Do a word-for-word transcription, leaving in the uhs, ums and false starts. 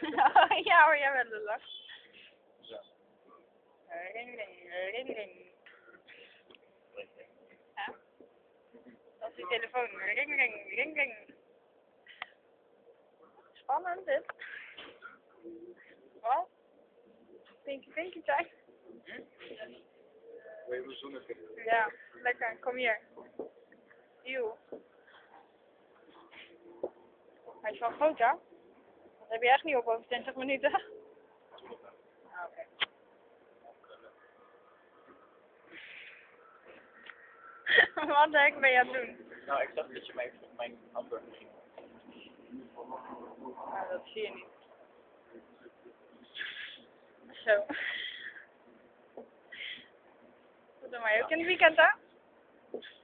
Ja hoor, jij bent lullig. Zo. Ring, ring, ring, ring. Ja? Dat is die telefoon. Ring, ring, ring, ring. Spannend dit. Wat? Pinky, pinky time. Wil je me zoenen? Ja, lekker. Kom hier. Eeuw. Hij is wel groot, hè? Dat heb je echt niet op over twintig minuten. Ah, oké. Wat de heck ben je aan het doen? Nou, ik zag dat je mijn, mijn hamburger ging. Nou, dat zie je niet. Zo. Dat doen wij ook in het weekend, hè?